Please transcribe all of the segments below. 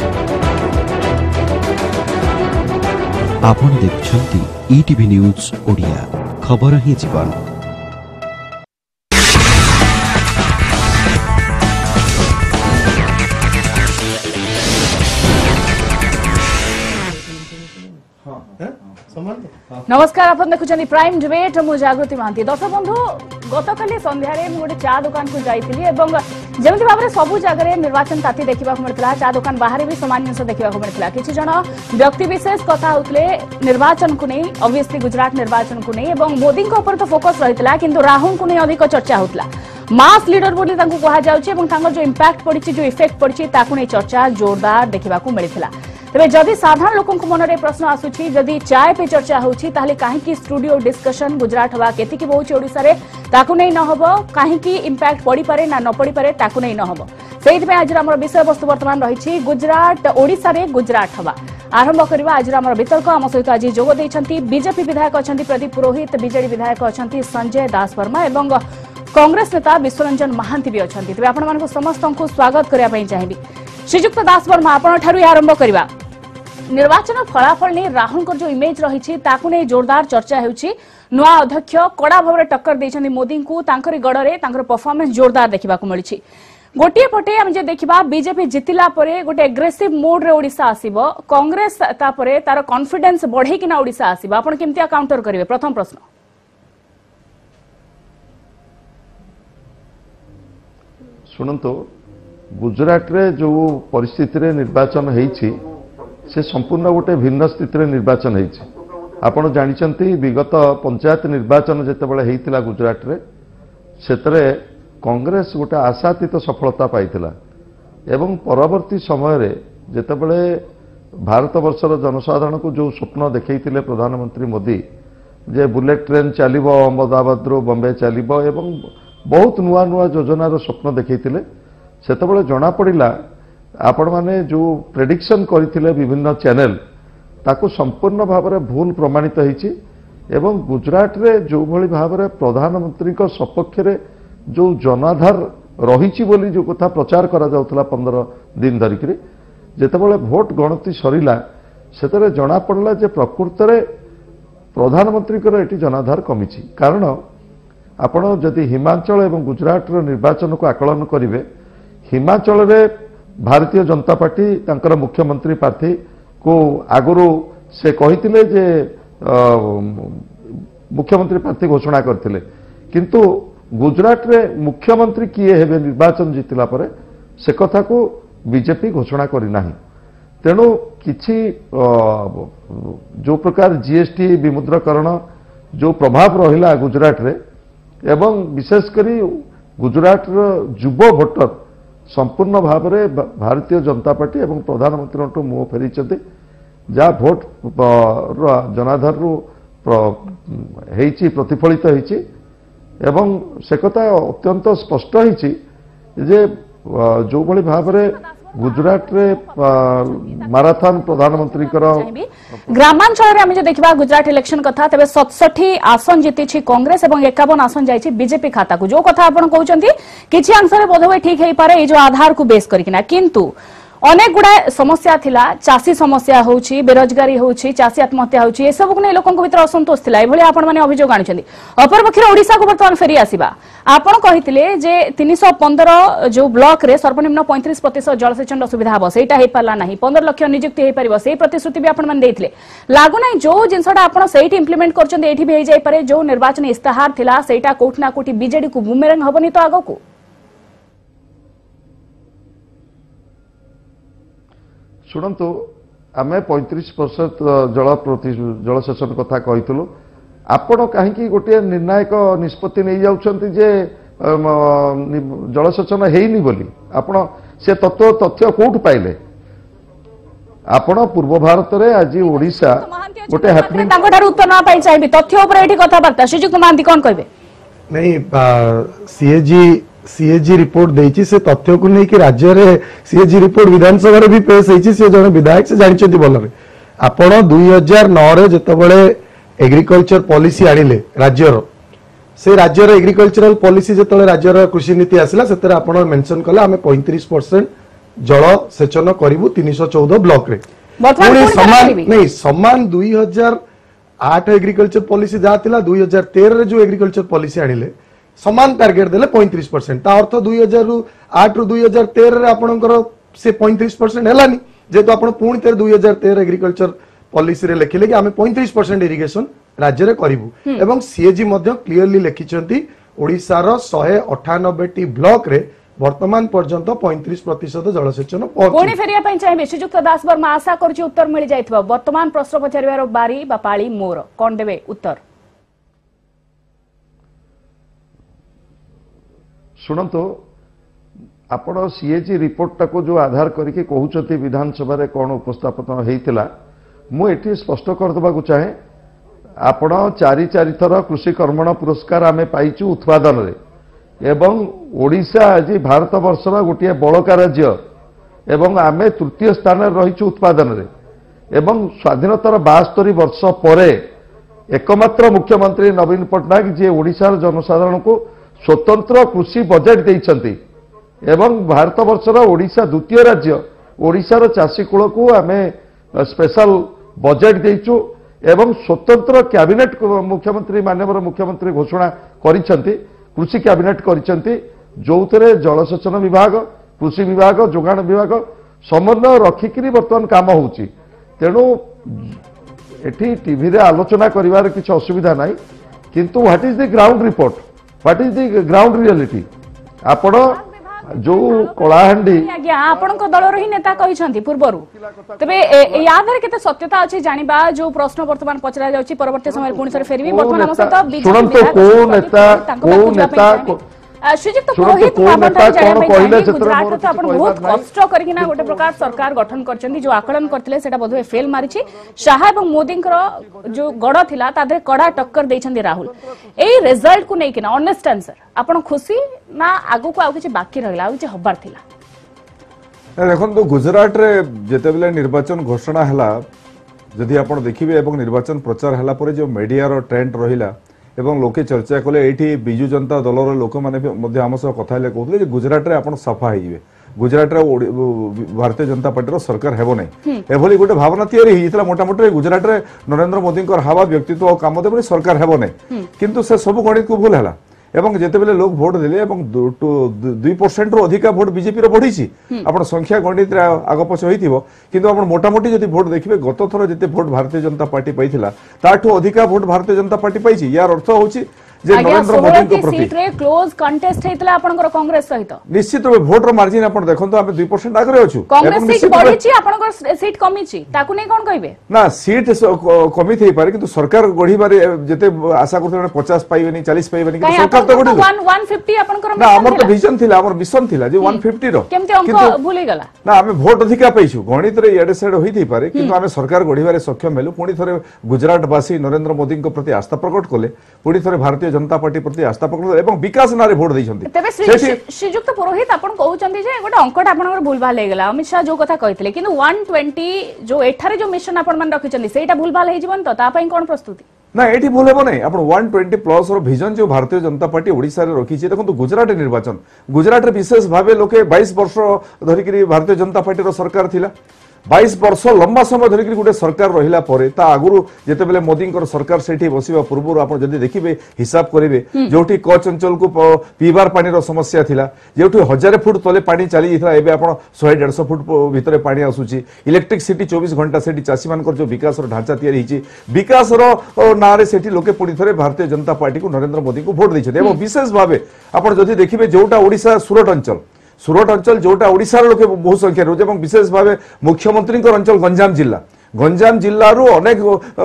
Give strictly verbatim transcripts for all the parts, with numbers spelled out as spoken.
आपण देखुछंती ETV news Odia खबर ही जीवन। नमस्कार, आप देखुं प्राइम डिबेट। मु जागृति महांती। दर्शक बंधु, गतकाली संध्यारे मु गोटे चा दुकान को जाइथिली एवं जेमति भाबरे सबु जगह निर्वाचन ताती देखा मिलता। चा दुकान बाहर भी सामान जिन देखा मिलता। किछि जण व्यक्ति विशेष कथा होतले निर्वाचन को नहीं, ऑब्वियसली गुजरात निर्वाचन को नहीं एवं मोदी को ऊपर तो फोकस रहितला, किंतु राहुल को नहीं अधिक चर्चा होतला। मास लीडर बोली तांको कहा जाउछि एवं तांको जो इंपैक्ट पड़िछि, जो इफेक्ट पड़िछि ताकू नहीं चर्चा जोरदार देखा मिलता। तेरे जदि साधारण लोकों को मनरे प्रश्न आसुछि, जदि चाय पे चर्चा होछि ताहले काहेकि स्टूडियो डिस्कशन गुजरात हवा केतिकी बहुछि ओडिसा रे ताकू नै न हबो, काहेकि इंपैक्ट पड़ी पारे ना न पड़ी पारे ताकू नै न हबो। सेहि पे आज हमर विषय वस्तु वर्तमान रहिछि गुजरात ओडिसा रे गुजरात हवा। आरंभ करबा आज हमर वितर्क। हम सहित आज जोग दैछंती बीजेपी विधायक अछंती प्रदीप पुरोहित, बीजेडी विधायक अछंती संजय दास वर्मा एवं कांग्रेस नेता विश्वरंजन महांती भी अछंती। तबे आपण मानको समस्त को स्वागत करिया पई चाहिबी। श्रीजुक्त दास वर्मा, आपण ठारू आरंभ करबा। निर्वाचन फलाफल नहीं राहुल जो इमेज रही ताकू नहीं जोरदार चर्चा होउछि। नुआ अध्यक्ष कड़ा भाव में टक्कर देछन्ती मोदी को, तांकरी गड़े तांकर परफॉर्मेंस जोरदार देखा मिली। गोटे पटे आम देखा बीजेपी जितिला परे गोटे एग्रेसिव मोड रे ओडिशा आसीबो, कांग्रेस तापरे तार कॉन्फिडेंस बढ़े किना ओडिशा आसीबो। आपण केमतिया काउंटर करिवे? प्रथम प्रश्न। सुनंतो, गुजरात रे जो परिस्थिति रे निर्वाचन हेछि से संपूर्ण गोटे भिन्न स्थिति रे निर्वाचन हेछि। आपण जानिचंती विगत पंचायत निर्वाचन जेतेबेले हेइतिला गुजरात रे सेतरे कांग्रेस गोटे आशातीत सफलता पाइतिला एवं परवर्ती समय रे जेतेबेले भारत वर्षर जनसाधारण को जो स्वप्न देखैतिले प्रधानमंत्री मोदी जे बुलेट ट्रेन चलिबो, अहमदाबाद रो बॉम्बे चलिबो एवं बहुत नुआ नुआ योजनार स्वप्न देखैतिले, सेतेबेले जणा पड़िला आपण माने जो प्रेडिक्शन करथिले विभिन्न चैनल ताको संपूर्ण भाव में भूल प्रमाणित होईछि एवं गुजरात रे जो भली भाव में प्रधानमंत्री को सपक्ष रे जो जनाधार रहिछि बोली जो कथा प्रचार करा जाउतला पंद्रह दिन धरिकरी जेतेबेले भोट गणति सरिला सेतरे जणा पड़ला जे प्रकृत रे प्रधानमंत्री को एटी जनाधार कमिछि। कारण आपण जदि हिमाचल एवं गुजरात रो निर्वाचन को आकलन करिवे, हिमाचल रे भारतीय जनता पार्टी तांकर मुख्यमंत्री प्रार्थी को आगुरु से कहिथिले जे मुख्यमंत्री प्रार्थी घोषणा करथिले, किंतु गुजरात रे मुख्यमंत्री किए हेबे निर्वाचन जितिला परे से कथा को बीजेपी घोषणा करि नाही। तेणु किछि जो प्रकार जीएसटी विमुद्रीकरण जो प्रभाव रहिला गुजरात रे एवं विशेष करी गुजरात रो युवा भोटर संपूर्ण भाव में भारतीय जनता पार्टी एवं प्रधानमंत्री मुह फेरी जहाँ भोट जनाधार प्रतिफलित होती एवं से कथा अत्यंत स्पष्ट होती जे जो भली भाव में गुजरात रे माराथन प्रधानमंत्री ग्रामांचल आम जो देखा गुजरात इलेक्शन कथा तेज सतसठ आसन जीति कांग्रेस और एकावन आसन जाइए बीजेपी खाता को। जो कथा आप कहते किसी अंश में बोध हुए ठीक हो पारे ये जो आधार को बेस करकिना, किंतु अनेक गुड़ा समस्या थिला। चाषी समस्या होउछि, बेरोजगारी होउछि, चाषी आत्महत्या होउछि, ए सब को नै लोकन भीतर असंतोष थिला। एभली आपण माने अभियोग आनिछन्ती। अपर पक्षर ओडिसा को वर्तमान फेरी आसीबा। आपण कहिथिले जे तीन सौ पंद्रह जो ब्लॉक रे सर्वनिम्न पैंतीस प्रतिशत जलसेचन सुविधा हबो, सेटा हे पाला नाही। पंद्रह लाख नियुक्ति हे परिबो, सेही प्रतिश्रुति भी आपण माने देथिले। लागु नाही जो जिंसटा आपण सेही इम्प्लीमेंट करछन्ती एठी भी हे जाय पारे। जो निर्वाचन इस्ताहार थिला सेटा कोठ ना कोठी बीजेडी को बुमेरंग हबनी तो आगो को। शुणु, आम पैंतीस प्रतिशत जल जलसेचन कथा कहीलु। आपण कहीं गोटे निर्णायक निष्पत्ति नहीं जाउछन्ति जे जलसेचन हेइनी बोली। आपण से तत्व तथ्य कोठ पाइले? आपण पूर्व भारत रे आज ओडिशा गोटे हैपनिंग तांको ठार उत्तर ना पाई चाहिबी तथ्य ऊपर एठी कथा बार्ता। श्रीजुक्त महांती कोन कहबे? नहीं, सीएजी सीएजी रिपोर्ट देछि से तथ्य को नहीं कि राज्य रे सीएजी रिपोर्ट विधानसभा रे भी पेश होइछि। से जने विधायक से जानिछन्ती बोलरे। आपण दो हज़ार नौ रे जेतबेले एग्रीकल्चर पॉलिसी आनिले राज्य रो, से राज्य रे एग्रीकल्चरल पॉलिसी जेतबेले राज्य रो कृषि नीति आसिला सेतरे आपण मेंशन कले आमे पैंतीस परसेंट जल सेचन करू तीन सौ चौदह ब्लॉक रे वर्तमान पुणी पुणी समान करिबी? नहीं समान दुई हजार आठ एग्रीकल्चर पॉलिसी जहाँ दुई हजार तेरह जो एग्रीकल्चर पॉलिसी आनिले समान टार्गेट देले पैंतीस परसेंट ता अर्थ दुई हजार रु आठ रु दुई हजार तेरह आपणकर से पैंतीस परसेंट हेलानी जेहेतु आप पुणी थे दुई हजार तेरह एग्रीकल्चर पॉलिसी रे लिखिले कि आम पैंतीस परसेंट इरिगेशन राज्य में करूँ एवं सीएजी क्लीयरली लिखिंट ओडिशार शहे अठानबे टी ब्लॉक रे वर्तमान पर्यंत पैंतीस प्रतिशत जलसेचन पुणी फेरिया चाहिए श्रीजुक्त दास वर्मा आशा करुच्ची उत्तर मिल जाए वर्तमान प्रश्न पचार बारी बापाड़ी मोर कौन देवे उत्तर शुणु आपण सीएजी रिपोर्ट टाको जो आधार करके कहते विधानसभा रे कौन उपस्थापन होता मुझे स्पष्ट करदेवा चाहे आपण चारि चारि थर कृषि कर्मण पुरस्कार आमे पाइचु उत्पादन रे एवं ओडिशा आज भारत वर्षर गोटे बड़का राज्य एवं आमे तृतीय स्थान रहीचु उत्पादन रे एवं स्वाधीनतार बास्तरी वर्ष परे एकमात्र मुख्यमंत्री नवीन पट्टनायक जे ओडिशार जनसाधारण को स्वतंत्र कृषि बजेट देइछंती एवं भारत वर्षर ओडिशा द्वितीय राज्य ओडिशार चाषी कूल को आमे स्पेशल बजेट देइचु एवं स्वतंत्र कैबिनेट मुख्यमंत्री माननीय मुख्यमंत्री घोषणा करिसेंती कृषि कैबिनेट करिसेंती जोथरे जलसेचन विभाग कृषि विभाग जोगाण विभाग समन्वय रखिकरी वर्तमान काम होउची तेणु एठी टीवी रे आलोचना करिवार किछ असुविधा नाही किंतु what is the ground report what is the ground reality आपण जो कलाहांडी आज्ञा आपणको दलर ही नेता कहिसंती पूर्वरु तबे यादर केते सत्यता अछि जानिबा जो प्रश्न वर्तमान पचरा जाउची परवर्ती समय पुणी सर फेरबी वर्तमान हम सहित बीजेपी को नेता को नेता श्रीजुक्त पुरोहित गुजरात तो आपण बहुत कष्ट करकिना गोटे प्रकार सरकार गठन करचंदी जो आकलन करथिले सेटा बधवे फेल मारिछि शाह एवं मोदी जो गड़ थिला तादरे कड़ा टक्कर दैछंदी राहुल एई रिजल्ट को नेकिना ऑनेस्ट आंसर आपण खुशी ना आगु को आ किछि बाकी रहला आ किछि हबार थिला देखो तो गुजरात रे जेतेबेले निर्वाचन घोषणा हला जदि आपण देखिबे एवं निर्वाचन प्रचार हला परे जो मीडिया रो ट्रेंड रहिला एवं लोके चर्चा कले एठी बिजु जनता दलर लोक माने आम सह कथा कहते गुजरात रे आपण सफा हो गुजरात रे भारतीय जनता पार्टी सरकार हेबो नहीं एभली गोटे भावना तैयारी होता मोटामोटी गुजरात रे नरेंद्र मोदी हावा व्यक्तित्व और काम देवे सरकार हेबो नहीं किंतु से सब गणित को भूल है एवं जेतेबेले लोग भोट देले एवं दुई परसेंट रु अधिका भोट बीजेपी रो बढ़ी आपण संख्या गणित आग पछ होइथिबो किंतु आपण मोटामोटी जदि भोट देखिबे गत थर जते भोट भारतीय जनता पार्टी पाइथिला ताठू अधिका भोट भारतीय जनता पार्टी पाइछि यार अर्थ होछि जे नरेंद्र मोदी को प्रति सीट रे क्लोज कंटेस्ट हेतला आपनकर कांग्रेस सहित निश्चित रूप भोट रो मार्जिन आपण देखंतो आमे दुई परसेंट आगरे अछु कांग्रेस सीट बढ़िछि आपनकर सीट कमिछि ताकू नै कोन कहबे ना सीट कमी थई पारे किंतु सरकार गढी बारे जते आशा करथले पचास पाइबेनी चालीस पाइबेनी किंतु सरकार तो गढी एक सौ पचास आपनकर ना हमर तो विजन थिला हमर मिशन थिला जे एक सौ पचास रो केमते अंक भूली गला ना आमे भोट अधिका पाइछु गणित रे एडे सेड होई थई पारे किंतु आमे सरकार गढी बारे सक्षम हेलु पुणी थरे गुजरात वासी नरेंद्र मोदी को प्रति आस्था प्रकट कले पुणी थरे भारतीय जनता पार्टी प्रति आस्था प्रकट एवं विकास नारे भोट दैछंती तबे श्रीजुक्त पुरोहित आपण कहउचंती जे गोटे अंकट आपनकर भूलभाल हे गेला अमित शाह जो कथा कहितले किंतु एक सौ बीस जो एठारे जो मिशन आपण मान रखिचंती सेटा भूलभाल हे जीवन तो ता पई कोन प्रस्तुति ना एठी भूल हेबो नै आपण एक सौ बीस प्लस रो विजन जो भारतीय जनता पार्टी ओडिसा रे रखिछि देखंतु गुजरात निर्वाचन गुजरात रे विशेष भाबे लोके बाईस वर्ष धरिकरी भारतीय जनता पार्टी रो सरकार थिला बाईस वर्ष लंबा समय धरिक गोटे सरकार रहिला परे ता आगुरु जेतेबेले मोदी सरकार सेठी बसिबा पूर्व आप जदि देखिबे हिसाब करेंगे जोठी कच्छ अंचल को पीबार पानी रो समस्या थिला जोठी हजार फुट तले पानी चली जाइथिला एबे आपण सौ डेढ़ सौ फुट भितरे पानी आसुची इलेक्ट्रिसिटी चौबीस घंटा सेठी चासी मानकर जो विकास रो ढांचा तैयारी हिची विकास रो नारे सेठी लोके पुणी थरे भारतीय जनता पार्टी को नरेंद्र मोदी को भोट दैछथि एवं विशेष भाबे आपण जदि देखिबे जोटा ओडिशा सुरत अंचल सुरत अंचल जोटा ओडिशार लोके बहु संख्या रोज एवं विशेष भावे मुख्यमंत्री अंचल गंजाम जिला गंजाम जिल्लारू अनेक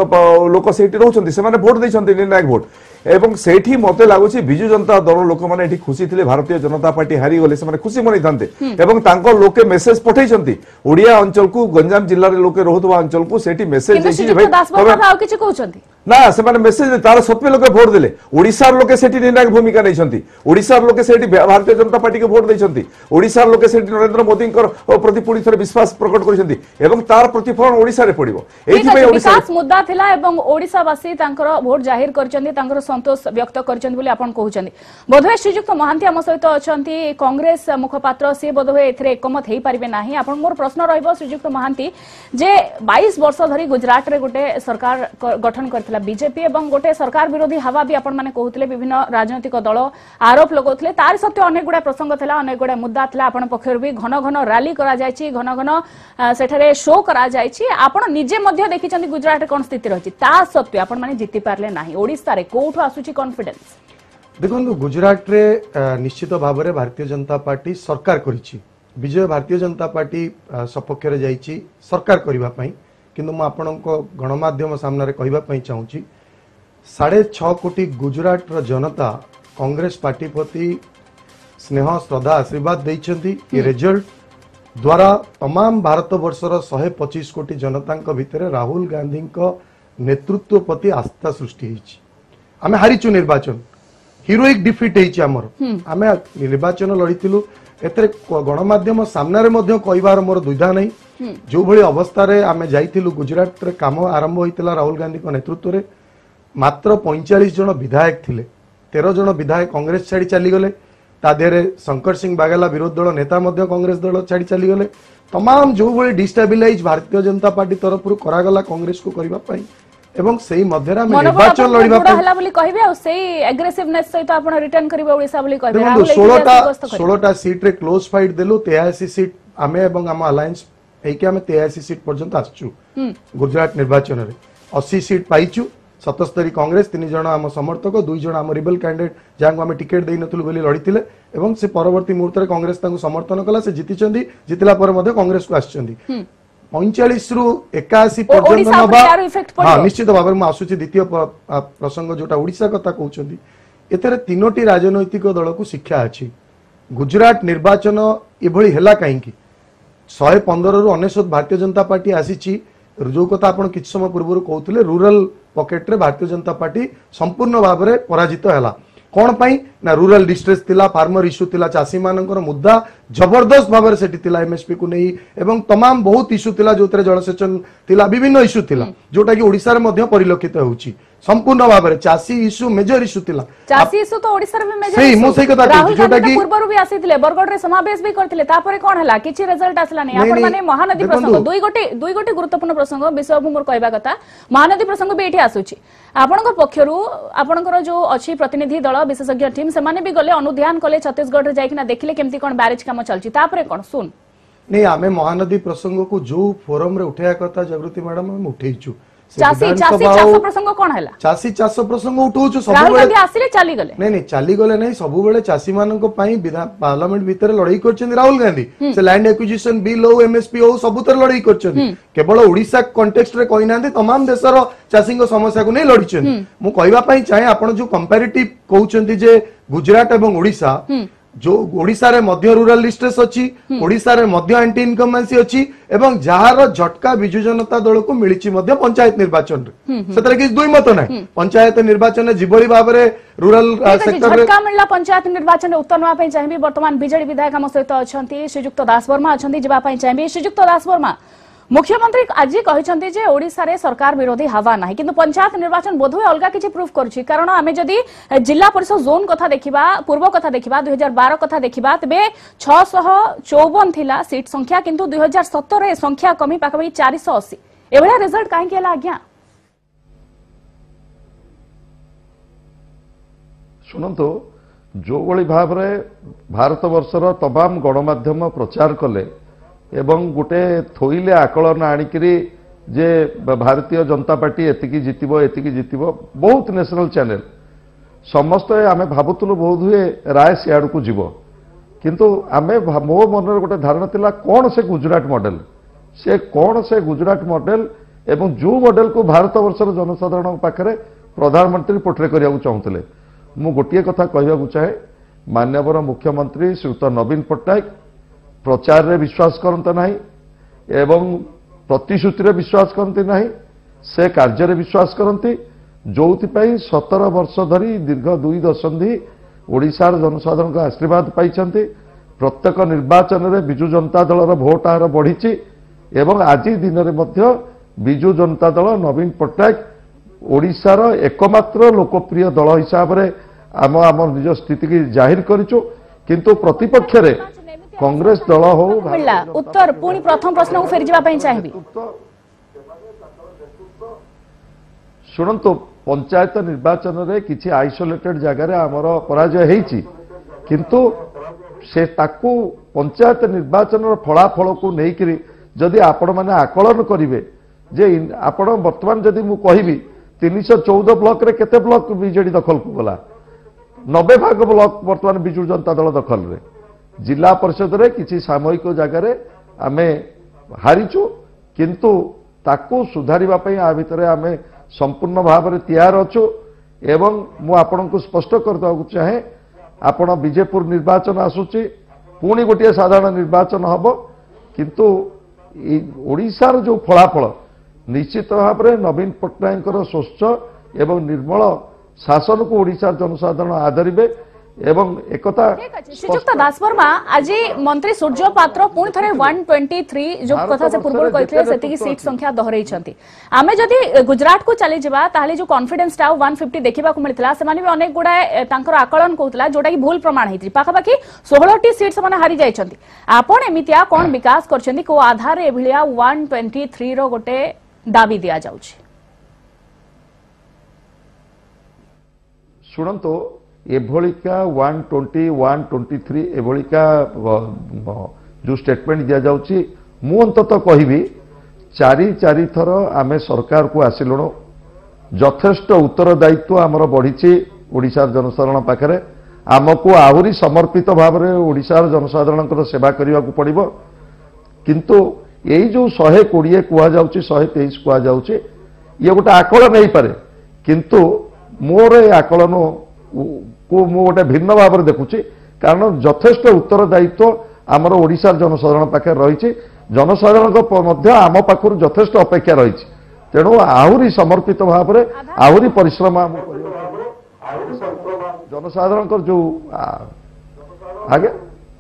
लोक सेठी रहउछन्ती से माने भोट दैछन्ती निर्णायक भोट एवं सेठी मते लागुची बिजु जनता दल लोक माने एठी खुशी थिले भारतीय जनता पार्टी हारी गले से माने खुशी मनै थान्ते एवं तांको लोके मेसेज पठैछन्ती ओडिया अंचल को गंजाम जिल्ला रे लोके रहउतबा अंचल को सेठी मेसेज दैछि भाई दास बाबा आ किछ कहउछन्ती ना से मेसेज तार सत्वे लोके भोट देले ओडिशार लोके सेठी निर्णायक भूमिका नहीं ओडिशार लोके सेठी भारतीय जनता पार्टी को भोट देइछंती ओडिशार लोके सेठी नरेंद्र मोदी प्रति पुणी थरे विश्वास प्रकट करिसेंती एवं तार प्रतिफलन ओडिशा रे पड़िबो एथि पे ओडिशा विकास मुद्दा थिला एवं ओडिशावासी तांकर वोट जाहिर करचंती तांकर संतोष व्यक्त करचंती बोली आपण कहउचंती बोधवे श्रीजुक्त महांती हम सहित अछंती कांग्रेस मुखपात्र से बोधवे एथरे एकमत हेई परिबे नाही आपण मोर प्रश्न रहइबो श्रीजुक्त महांती जे बाईस वर्ष धरी गुजरात रे गोटे सरकार गठन करथिला बीजेपी एवं गोटे सरकार विरोधी हवा भी आपण माने कहउतले विभिन्न राजनीतिक दल आरोप लगौतले तार सत्य अनेक गुडा प्रसंग थिला अनेक गुडा मुद्दा थिला आपण पक्षर भी घन घन रैली करा जायछि घन घन सेठरे शो करा जायछि आपण निजे मध्ये देखिचंती गुजरात रे कोन स्थिति रहछि ता सत्य आपण माने जिति पारले नाही ओडिसा रे कोठो आसुछि कॉन्फिडेंस देखो गुजरात रे निश्चित भाव में भारतीय जनता पार्टी सरकार करिछि विजय भारतीय जनता पार्टी सपक्ष रे जाइछि सरकार करिबा पई किंतु मु आपनको गणमाध्यम सामने कहबा पई चाहूची साढ़े छह कोटी गुजरात र जनता कांग्रेस पार्टी प्रति स्नेह श्रद्धा आशीर्वाद देइछंती ये रिजल्ट द्वारा तमाम भारत वर्षर शहे पचीस कोटी जनता भितर राहुल गांधी नेतृत्व प्रति आस्था सृष्टि होइछि आमे हारिचु निर्वाचन हिरोइक डिफिट होइछि हमर आमे निर्वाचन लड़ीथिलु एतरे गणमाध्यम सामने मध्ये कहबार मोर दुविधा नहीं जो भली अवस्था रे आमे जाइथिलु गुजरात रे काम आरंभ होइतिला राहुल गांधी को नेतृत्व रे मात्र पैंतालीस जन विधायक थिले तेरह जन विधायक कांग्रेस छाड़ी चली गले ता देरे शंकर सिंह बागेला विरोधी दल नेता मध्ये कांग्रेस दल छाड़ी चली गले तमाम जो भली डिस्टेबिलाइज भारतीय जनता पार्टी तरफ करागला कांग्रेस को करबा पई एवं सेही मध्यरा में निर्वाचन लड़िबा पई हला बोली कहबे आ सेही एग्रेसिवनेस सहित आपण रिटर्न करबे ओडिसा बोली कहबे राहुल सोलह टा सोलह टा सीट रे क्लोज फाइट देलु तेयासी सीट आमे एवं आम अलायंस एके आमे तेयासी सीट पर्यंत आछू गुजरात निर्वाचन रे अस्सी सीट पाइचु सतहत्तर कांग्रेस तीन जन आम समर्थक दुई जन आम रिबेल कैंडिडेट जहां आम टिकेट दे नथुलु बोली लड़ीथिले एवं से परवर्ती मुहूर्त रे कांग्रेस तांको समर्थन कला से जीतिचंदी जितला पर मध्ये कांग्रेस को आछचंदी पैंतालीस रु इक्यासी पर्यंत नबा हां निश्चित भाव में आसुची द्वितीय प्रसंग जोटा ओडिसा कथा कहउचंदी एतरे तीनोटी राजनैतिक दल को शिक्षा अछि गुजरात निर्वाचन एभली हेला काहे कि एक सौ पंद्रह रु उन्नीस भारतीय जनता पार्टी आसीची जो कथा आपण किछ समय पूर्व कहउतले रूरल पॉकेट रे भारतीय जनता पार्टी संपूर्ण भाव में पराजित हैला कौन पाई ना रूरल डिस्ट्रेस थिला फार्मर इश्यू थिला चासी मानकर मुद्दा जबरदस्त भाव में सेठी थिला एमएसपी को नहीं एवं तमाम बहुत इश्यू थिला जोतरे जलसेचन थिला विभिन्न इश्यू थिला जोटा कि ओडिसा रे मध्य परिलक्षित होउची संपूर्ण भाव में चासी इश्यू मेजर इश्यू थिला चासी इश्यू तो ओडिसा रे मेजर सही मो सही कथा कहू जोटा कि पूर्व भी आसीथिले बरगड रे समावेश भी करथिले तापरे कोन हला किछि रिजल्ट आसला नै आपण माने महानदी प्रसंग दुई गोटे दुई गोटे गुरुत्वपूर्ण प्रसंग विषय मोर कहबा कथा महानदी प्रसंग भी एठी आसुची आपनकर पक्षरु आपनकर जो अछि प्रतिनिधि दल विशेषज्ञ टीम से माने भी गले अनुध्यान कले छत्तीसगढ़ रे जाइकिना देखिले केमती कोन बैरेज काम चलची तापरे कोन सुन नहीं आमे महानदी प्रसंग को जो फोरम रे उठाया कथा जागृति मैडम हम उठेइछु चासी चासी चासो प्रसंग कोन हला चासी चासो प्रसंग उठौछु सब राहुल गांधी आसिले चली गले नहीं नहीं चली गले नहीं सब बेले चासी मानन को पई विधान पार्लियामेंट भीतर लड़ाई करछन राहुल गांधी से लैंड एक्विजिशन बिल हो एमएसपी हो सब तर लड़ाई करछन केवल ओडिसा कॉन्टेक्स्ट रे कहि नांदी तमाम देशर चासी को समस्या को नहीं लड़िछन मु कहबा पई चाहे आपण जो कंपैरेटिव कहउछंती जे गुजरात एवं ओडिसा जो ओडिसा रे मध्य रूरल डिस्ट्रेस अछि ओडिसा रे मध्य एंटी इनकमेंसी अछि एवं जहार झटका बिजु जनता दल को मिलिछि मध्य पंचायत निर्वाचन रे सेतरे कि दुई मत नै पंचायत निर्वाचन जिबळी भाव रे रूरल सेक्टर रे झटका मिलला पंचायत निर्वाचन रे उत्तर नवा पई चाहिबी वर्तमान बीजेडी विधायक हम सहित अछंती श्रीजुक्त दास वर्मा अछंती जिबा पई चाहिबी श्रीजुक्त दास वर्मा मुख्यमंत्री आज कहते जे ओडिसा रे सरकार विरोधी हवा नाही किंतु पंचायत निर्वाचन बोधवे अलगा किछि प्रूफ करछि कारण आमे जदी जिला परिषद जोन कथा देखिबा पूर्व कथा देखिबा दो हज़ार बारह कथा देखिबा तबे छह सौ चौवन थिला सीट संख्या किंतु दो हज़ार सत्रह रे संख्या कमी पाकबी चार सौ अस्सी एभला रिजल्ट काहे केला आज्ञा सुनंतो जो भली भाव रे भारत वर्षर तमाम गणमाध्यम प्रचार कले एवं गोटे थोइले आकलन आनिकरी जे भारतीय जनता पार्टी एतिकी जितिबो एतिकी जितिबो बहुत नेशनल चैनल समस्त आमे भाबुतलु बहुत हुए राय सियाड़ को जीव किंतु आमे मो मन गोटे धारणा थिला कौन से गुजरात मॉडल से कौन से गुजरात मॉडल एवं जो मॉडल को भारत वर्षर जनसाधारण पाखरे प्रधानमंत्री पोर्ट्रे करिया चाहूले मु गोटे कथा कहबा चाहे माननीय मुख्यमंत्री श्रीयुत नवीन पट्टनायक प्रचार रे विश्वास करते नहीं एवं प्रतिश्रुति रे विश्वास करते नहीं से कार्य रे विश्वास करती जोथिपाई सतर वर्ष धरी दीर्घ दुई दशंधि ओडिशार जनसाधारण आशीर्वाद पाई प्रत्येक निर्वाचन में विजु जनता दलर भोट हार बढ़ी एवं आज दिन में विजु जनता दल नवीन पट्टनायक ओडिशार एकमात्र लोकप्रिय दल हिसाब से आम आम निज स्थिति की जाहिर करिचु किंतु प्रतिपक्ष रे कांग्रेस दल हो उत्तर पुणी प्रथम प्रश्न को फेरी जाबा पई चाहिबी शुणु पंचायत निर्वाचन रे किछि आइसोलेटेड जगह आमर पराजय हेछि किंतु से ताकू पंचायत निर्वाचन फलाफल को लेकिन जदि आपण माने आकलन करिवे जे आपण वर्तमान जदि मु कहिबी तीन सौ चौदह ब्लॉक रे केते ब्लॉक बीजेडी दखल को गला नब्बे भाग ब्लॉक वर्तमान विजु जनता दल दखल रे जिला परिषद रे किछि सामयिक जगह रे आमे हारिचु किंतु ताकू सुधारिबा पई आ भितरे आमे संपूर्ण भाव में तैयार अच्छु एवं मु आपण को स्पष्ट करदा चाहे आपण बीजेपुर निर्वाचन आसुची पुणी गोटे साधारण निर्वाचन हम किंतु ओडिशार जो फलाफल निश्चित भाव में नवीन पट्टनायक स्वच्छ एवं निर्मल शासन को ओडिशार जनसाधारण आदरिबे एवं एकता श्रीजुक्त दासवर्मा आज मंत्री सूर्य पात्र पुणी थे वन ट्वेंटी थ्री जो कथा से पूर्व कहते से सीट संख्या दोहरई आमे जदि गुजरात को चली जावा ताहले जो कॉन्फिडेंस टा वन फिफ्टी देखा मिलता से भी अनेक गुड़ाए आकलन कहला जोटा कि भूल प्रमाण होती पाखापाखि सोलह टी सीट से हारी जाइछंती आपण एमितिया कौन विकास करछंती को आधार एभलिया वन ट्वेंटी थ्री रो गोटे दाबी दिया जाउछि सुनंतो एभलिका one twenty one twenty three एभलिका जो स्टेटमेंट दिया जाउछि मु अंतत कहिबी चारि चारि थर आमे सरकार को आसिलुणु यथेष्ट उत्तरदायित्व आमर बढ़ी ओडिशार जनसाधारण पाखरे आमको आहुरी समर्पित भाव में ओडिशार जनसाधारण सेवा करने को पड़िबो किंतु यही जो शहे कोड़े कहुच्छी शहे तेईस कहुच्छी ये गोटे आकलन नहीं पारे किंतु मोर ए आकलन को मु गोटे भिन्न भाव में देखुची कारण यथेष्ट उत्तरदायित्व आमर ओडिशार जनसाधारण पाखे रही जनसाधारण आम पाखर यथेष्ट अपेक्षा रही तेणु आहुरी समर्पित भाव में आहुरी परिश्रम जनसाधारण जो आगे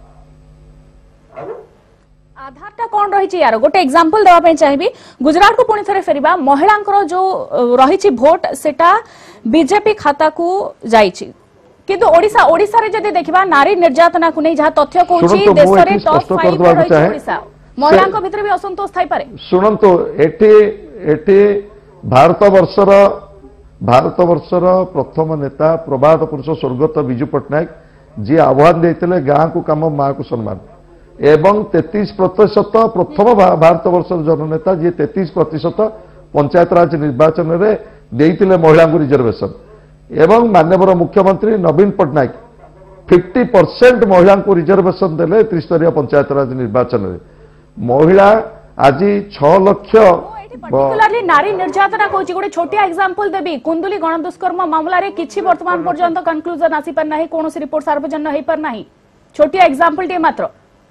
आधारटा कौन रही यार गोटे एग्जांपल देवा चाहिए गुजरात को पुणी थे फेरिबा महिला जो रही भोट सेटा बीजेपी खाता को जाइछि किंतु ओडिशा ओडिशा रे जदि देखिबा नारी निर्यातना को नहीं जहां तथ्य कहूची देश रे टॉप फाइव रे रही ओडिशा महिला को भीतर भी असंतोष थाई पारे सुनंतो एटी एटी भारत वर्षर भारत वर्षर प्रथम नेता प्रभात पुरुष स्वर्गत विजु पट्टनायक जी आह्वान देते गाँ को कम माँ को सम्मान एवं तैंतीस प्रतिशत प्रथम भारत वर्ष जननेता जी तैंतीस प्रतिशत पंचायत राज निर्वाचन में देते महिला को रिजर्वेशन एवं माननीय मुख्यमंत्री नवीन पट्टनायक फिफ्टी परसेंट महिला को रिजर्वेशन देले त्रिस्तरीय पंचायत राज निर्वाचन में महिला आज छह लक्ष पर्टिकुलरली नारी निर्यातना कहूची गोटे छोटिया एग्जांपल देबी कुंदुली गणदुष्कर्म मामला रे किछि वर्तमान पर्यंत कंक्लूजन आसी पर नाही कोनोसी रिपोर्ट सार्वजन होई पर नाही छोटिया एग्जांपल टे मात्र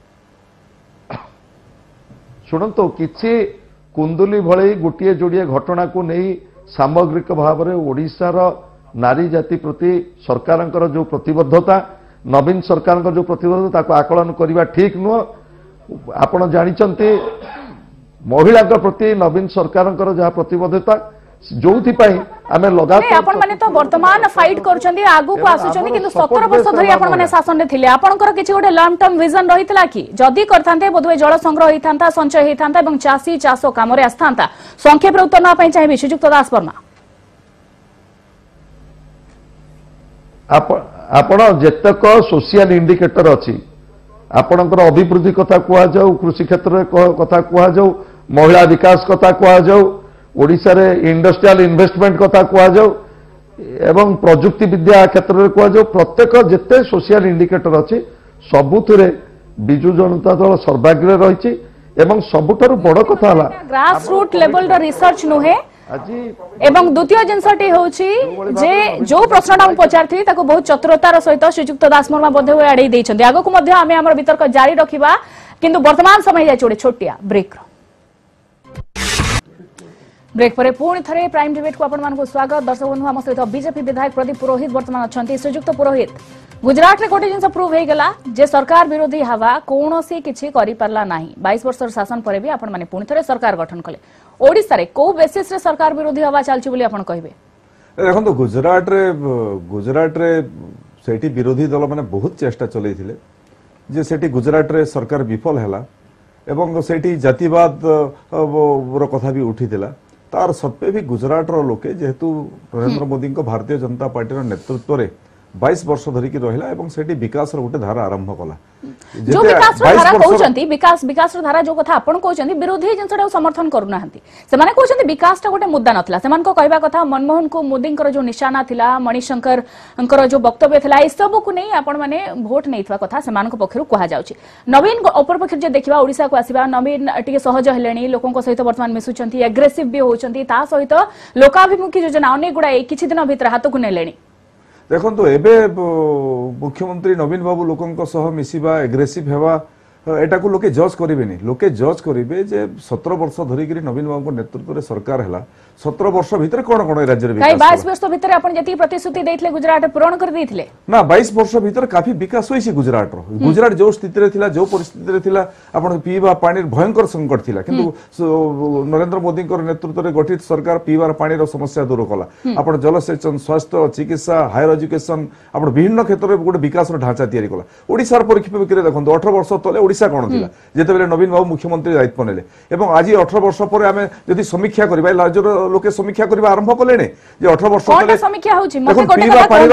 शुणु किछि कुंदुली भली गोटे जोड़िए घटना को नहीं सामग्रिक भाव में ओडिशार नारी जाति प्रति सरकार जो प्रतिबद्धता नवीन सरकार जो प्रतिबद्धता आकलन करने ठीक नुह आपण जानते महिला प्रति नवीन सरकार जहाँ प्रतिबद्धता जो आम लगातार आपण माने तो वर्तमान फाइट करछंदी आगु को आसुछंदी किंतु सतर वर्ष धरि आपण माने शासन रे थिले आपनकर किछि गोटे लॉन्ग टर्म विजन रहितला कि जदी करथांते बोधवे जल संग्रह होइथांता संचय होइथांता एवं चासी चासो काम रे आस्थांता संक्षेप रे उत्तर ना पई चाहिबे श्रीजुक्त दास वर्मा आपण जेतक सोशल इंडिकेटर अछि आपणकर अभिवृद्धि कथा कुआ जाऊ कृषि क्षेत्र कथा कुआ जाऊ महिला विकास कथा कुआ जाऊ ओडिशा रे इंडस्ट्रियल इन्वेस्टमेंट कथा कुआ जाऊ एवं प्रजुक्ति विद्या क्षेत्र में कुआ जाऊ प्रत्येक जेते सोशल इंडिकेटर अछि सबुथिरे बिजु जनता दल सर्वाग्रे रही एवं सबुठारु बड़ कथा हला ग्रास रूट लेवल रो रिसर्च नुहे एवं द्वितीय जिनसटी होछि जे जो प्रश्नटा हम पचारथि ताको बहुत चतुरतार सहित श्रीजुक्त दास वर्मा बधे आडे दैछन्ती आगो को मध्य आमे हमर वितर्क जारी रखिबा किंतु वर्तमान समय जाय छोटे छोटिया ब्रेक ब्रेक पर पुणी थे प्राइम डिबेट को आपण मानक स्वागत। दर्शक बंधु आम सहित बीजेपी विधायक प्रदीप पुरोहित वर्तमान अच्छा। श्रीजुक्त पुरोहित, गुजरात में गोटे जिन प्रूव होगा जे सरकार विरोधी हावा कौन किसी करला ना। बाईस वर्ष शासन पर भी आपण माने पुणी थे सरकार गठन कले। ओडिशा रे को बेसिस रे सरकार विरोधी हावा चलची बोली आपण कहबे? देखो गुजरात रे गुजरात रे सेठी विरोधी दल माने बहुत चेष्टा चलैथिले जे सेठी गुजरात रे सरकार विफल हैला एवं सेठी जातिवाद रो कथा भी उठीथिला। तार सत्वे भी गुजरात रो लोके जेहेतु नरेंद्र मोदी को भारतीय जनता पार्टी रो नेतृत्व रे बाईस वर्ष धरिकी रहिला एवं सेठी विकास रो गोटे धारा आरंभ कला। जो विकास रो धारा कहउचंती विकास विकास रो धारा जो कथा आपण कहउचंती विरोधी जिनसडा समर्थन करू नाहंती। सेमाने कहउचंती विकास ता गोटे मुद्दा नथला। सेमान को कहबा कथा मनमोहन को मोदी कर जो निशाना थिला, मणिशंकर अंकर जो वक्तव्य थिला, ए सब को नै आपण माने वोट नैथवा कथा सेमान को पखरु कहा जाउची। नवीन अपर पक्ष जे देखिबा ओडिसा को आसीबा नवीन टिके सहज हेलेनी, लोकन को सहित वर्तमान मिसुचंती, एग्रेसिव भी होचंती, ता सहित लोकाभिमुखी योजना अनेक गुडा किछि दिन भितर हाथ को नेलेनी। देखो तो एबे मुख्यमंत्री नवीन बाबू लोकन सह मिसिबा एग्रेसिव हेवा एटा को लोके जज करेनि। लोके जज करेंगे जे सत्रह वर्ष धरिक नवीन बाबू नेतृत्व रे सरकार है। सत्रह वर्ष भितर कौन कौन राज्य बाईस वर्ष भितर आपण जति प्रतिश्रुति देथिले गुजरात पूर्ण कर देथिले ना। बाईस वर्ष भितर काफी विकास होइसी गुजरात रो। गुजरात जो स्थिति रे थिला, जो परिस्थिति रे थिला, आपण पीवा पानी भयंकर संकट थिला, किंतु नरेंद्र मोदी को नेतृत्व रे गठित सरकार पीवार पानी रो समस्या दूर कला। आपण जलसेचन, स्वास्थ्य, चिकित्सा, हायर एजुकेशन, आपण विभिन्न क्षेत्र रे गोटे विकास रो ढांचा तयारी कला। ओडिसा रो परिप्रेक्षी देखंतु अठारह वर्ष तले ओडिसा कोन थिला जेते बेले नवीन बाबू मुख्यमंत्री दायित्व नेले एवं आज अठारह वर्ष पर आमे जदि समीक्षा करबा राज्य लोके समीक्षा करबा आरंभ कलेने जे अठारह वर्ष तले समीक्षा होची। मते गोटे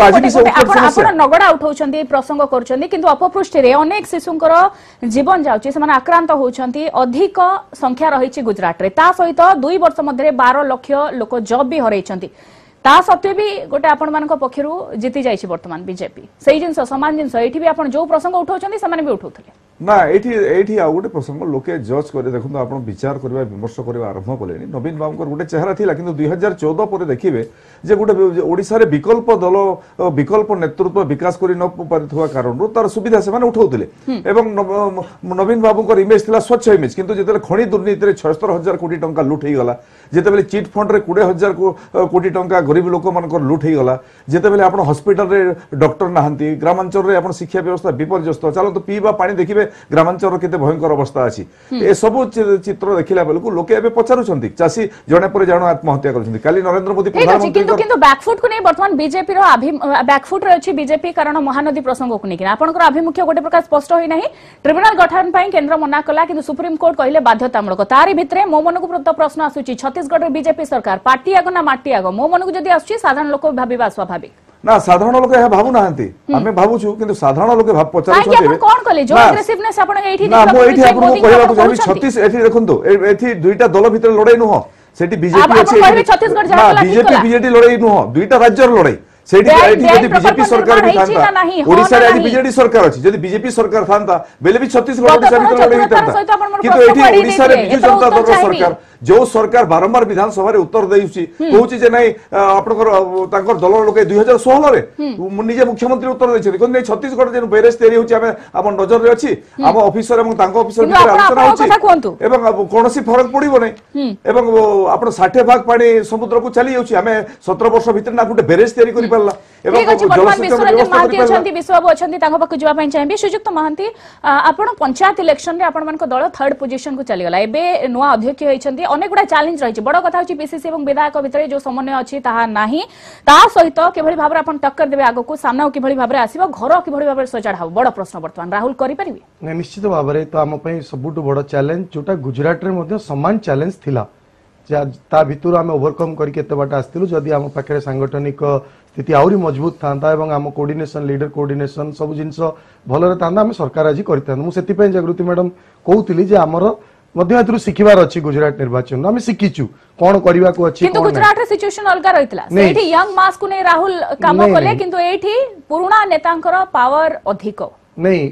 आपण नगड़ा उठाउछंती, प्रसंग करछंती, किंतु अपपृष्ठ रे अनेक शिशुंकर जीवन जाउची, समान आक्रांत होउछंती। अधिक संख्या रहिछि गुजरात रे। ता सहित दुई वर्ष मध्ये बारह लाख लोक जॉब भी हरैछंती। ता सत्वे भी गोटे आपण मानक पक्षरु जीति जाइछि वर्तमान बीजेपी। सेही जिंस समान जिंस एठी भी आपण जो प्रसंग उठाउछंती समान भी उठाउथले ना। एठी एठी आ गोटे प्रसंग लोके जज करे देखंतु आपण विचार करबा विमर्श करबा आरंभ कलेनी। नवीन बाबूकर गोटे चेहरा थिला, किंतु दुई हजार चौदह पर देखिबे जे गोटे ओडिसा रे विकल्प दल विकल्प नेतृत्व विकास करि न पारिथवा कारण तार सुविधा से माने उठाउतले एवं नवीन बाबूकर इमेज थिला स्वच्छ इमेज, किंतु जेतेले खणी दुर्नीति रे छिहत्तर हजार कोटी टंका लूट हेई गला, जेतेबेले चिट फंड रे बीस हजार कोटी टंका गरीब लोक मानकर लूट हेई गला, जेतेबेले आपण हॉस्पिटल रे डॉक्टर नाहंती, ग्रामांचल रे आपण शिक्षा व्यवस्था विपर्यस्त। चलो तो पीवा पानी देखिबे ग्रामांचल केते भयंकर अवस्था अछि। ए सब चित्र देखिला बेलकु लोके एबे पचारुछंती चासी जणे पर जाणो आत्महत्या करछंती। काली नरेंद्र मोदी प्रधानमंत्री किंतु किंतु बैकफुट को नै वर्तमान बीजेपी रो बैकफुट रे अछि बीजेपी कारण महानदी प्रसंग को नै कि आपनकर अभिमुख्य गोटे प्रकार स्पष्ट होई नाही। ट्रिब्यूनल गठन पई केंद्र मना कला, किंतु सुप्रीम कोर्ट कहिले बाध्यतामूलक। तारि भितरे मो मन को प्रश्न आसुची छत्तीसगढ़ रे बीजेपी सरकार पार्टी आगो ना माटी आगो? मो मन को जदी आसुची साधारण लोक भाबिबा स्वाभाविक ना। साधारण लोक यह भाबु नाहंती, आमे भाबुछु, किंतु साधारण लोक भाब पचार छथि एबे कोन कले जो एग्रेसिवनेस आपण एठी ना। मो एठी आपण को कहबा को चाहि छत्तीस एठी देखंतु एठी दुईटा दल भितर लड़ाई नुह, सेठी बीजेपी अछि छत्तीसगढ़ ना, बीजेपी बीजेडी लड़ाई नुह, दुईटा राज्यर लड़ाई। सेठी एठी जदि बीजेपी सरकार भी थांता ओडिसा रे आज बीजेडी सरकार अछि, जदि बीजेपी सरकार थांता बेले भी छत्तीसगढ़ ओडिसा भितर लड़ाई थांता, किंतु एठी ओडिसा रे बिजू जनता दल सरकार जो सरकार बारंबार विधानसभा रे उत्तर देउछि कहउछि जे नै आपनकर तांकर दल लोके दो हज़ार सोलह रे निजे मुख्यमंत्री उत्तर दैछथि कोन नै छत्तीसगढ़ जे बेरेस तयारी होछि आमे आपन नजर रे अछि, आम ऑफिसर एवं तांको ऑफिसर भितर आलोचना होछि एवं कोनोसी फरक पड़िबो नै एवं आपन साठ भाग पानी समुद्र को चली जाउछि। आमे सत्रह वर्ष भितर ना गुटे बेरेस तयारी करि परला एवं जलसेचन व्यवस्था करि परला। विश्वबाबू अछंती तांको पाक जुवा पई चाहेबे। सुजुक्त महांती आपण पंचायत इलेक्शन रे आपण मानको दल थर्ड पोजीशन को चली गला। एबे नुवा अध्यक्ष होइछंती, अनेक गुडा चैलेंज रही। बड़ कथा होची पीसीसी एवं विधायक भितर जो समन्वय अछि ताहा नाही। ता सहित केभली भाबरे आपण टक्कर देबे आगो को सामना केभली भाबरे आसीबो, घर केभली भाबरे सजाड हाउ बड़ प्रश्न वर्तमान राहुल करि परिबे नै? निश्चित भाबरे तो हम पई सबुटु बड़ चैलेंज जोटा गुजरात रे मध्ये समान चैलेंज थिला, ता भितर आम ओवरकम करके एते बाट आस्तिलु। जदि आम पाखे सांगठनिक स्थिति आउरी मजबूत था एवं आम कोऑर्डिनेशन लीडर कोऑर्डिनेशन सब जिनस भलरे था आम सरकार आज करता। मु सेति पई जागृति मैडम कहउतिली जे हमर मध्य एतरु सिखिबार अछि गुजरात निर्वाचन आम शिखिचु कोन करबा को अछि। किंतु गुजरात रे सिचुएशन अलगा रहितला, सेठी यंग मास को नै राहुल काम कले, किंतु एठी पुराना नेतांकर पावर अधिक नहीं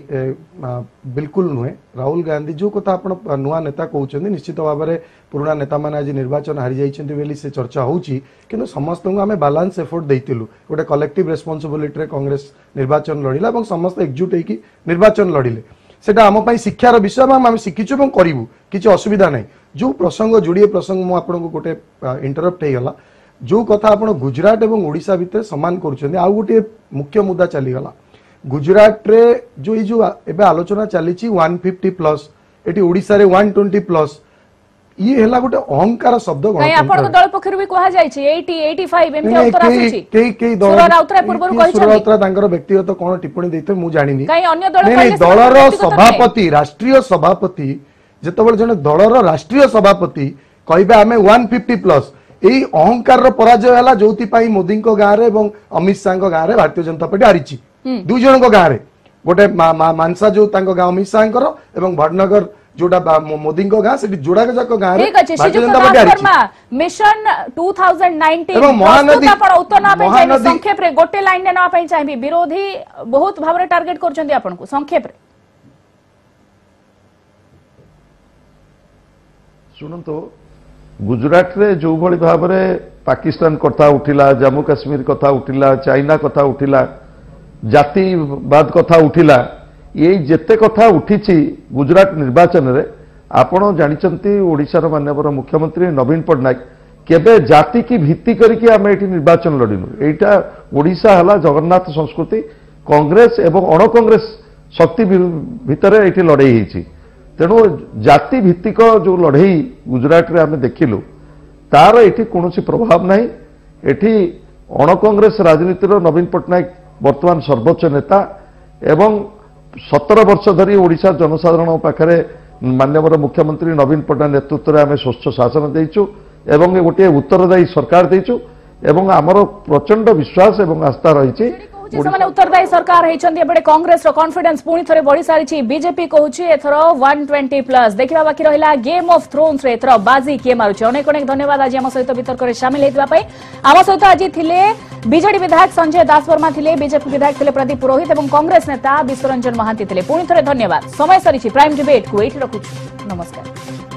बिल्कुल नुहे। राहुल गांधी जो कथा आपण नुआ नेता कहउछन्ती निश्चित भाव में पुराना नेता माने आज निर्वाचन हारि जाइछन्ती बेली से चर्चा होउची, किंतु समस्त को आमे बैलेंस एफर्ट दैतिलु। गोटे कलेक्टिव रेस्पोंसिबिलिटी रे कांग्रेस निर्वाचन लड़िला एवं समस्त एकजुट होइकी निर्वाचन लड़िले। सेटा आम पई शिक्षार विषय आम शिखिचु एवं करिवु किछि असुविधा नै जो प्रसंग जोड़िए प्रसंग मु आपन को गोटे इंटरप्ट हे गला जो कथा आपण गुजरात एवं ओडिशा भितर समान करूछन आ गोटे मुख्य मुद्दा चली गला गुजरात रे जो ई जो एबे आलोचना चली छि एक सौ पचास प्लस एटी ओडिशा रे एक सौ बीस प्लस ये हैला गोटे अहंकार शब्द गण कहीं आपण दल पखरु भी कहा जाय छि अस्सी पचासी एमती उत्तर आसु छि के के दल सुरराउतरा पूर्वरु कहि छि सुरराउतरा तांकर व्यक्तिगत कोन टिप्पणी देते मु जानिनी कहीं अन्य दल नहीं दलर सभापति राष्ट्रीय सभापति जेतबेले जने दलर राष्ट्रीय सभापति कहबे आमे एक सौ पचास प्लस एई अहंकार रो पराजय हला जोति पई मोदी को गां रे एवं अमित शाह को गां रे भारतीय जनता पार्टी हारी छि दुई जन को गां रे गोटे मानसा जो तांको गां अमित शाह को एवं भटनगर जोड़ा मोदी को गां से जोड़ा के जाको गां रे भारतीय जनता पार्टी हारी छि मिशन दो हज़ार उन्नीस एवं महानदी आपण उत्तर ना पई चाहिए संक्षेप रे गोटे लाइन ने ना पई चाहिए विरोधी बहुत भाबरे टार्गेट करछन्ती आपण को संक्षेप रे शुणु गुजरात रे जो भली भाव में पाकिस्तान कथा उठिला जम्मू काश्मीर कथा उठिला चाइना कथा उठिला जातिवाद कथा उठिला ये जेते कथा उठी गुजरात निर्वाचन रे आपण जानिचंती ओडिशार माननीय मुख्यमंत्री नवीन पट्टनायक केबे जाति की भित्ति करके आम ये निर्वाचन लड़िनु एटा ओडिशा हला जगन्नाथ संस्कृति कांग्रेस एवं अण कांग्रेस शक्ति भितर ये लड़ाई होती तेणु जाति भित्तिक जो लड़ई गुजरात रे आम देखिलु तार ये कौन प्रभाव ना एठी अण कांग्रेस राजनीतिर नवीन पट्टनायक वर्तमान सर्वोच्च नेता एवं सतर वर्ष धरी ओडिशा जनसाधारण पाखरे माननीय मुख्यमंत्री नवीन पट्टनायक नेतृत्व में आम स्वच्छ शासन देचु एवं गोटे उत्तरदायी सरकार देचु एवं आमर प्रचंड विश्वास एवं आस्था रही उत्तरदायी सरकार होती कांग्रेस कॉन्फिडेंस पुणी थे बढ़ी सारी बीजेपी कहूँ एथर एक सौ बीस प्लस देखा बाकी रहा गेम ऑफ थ्रोन्स रे एथर बाजी किए मारुचे अनेक अनेक धन्यवाद आज आम सहित वितर्क में सामिल होता आम सहित आज थे बीजेडी विधायक संजय दास वर्मा थे बीजेपी विधायक थे प्रदीप पुरोहित और कांग्रेस नेता विश्वरंजन महांती थे पुणी थे धन्यवाद समय सरी प्राइम डिबेट को ये रखुछु नमस्कार।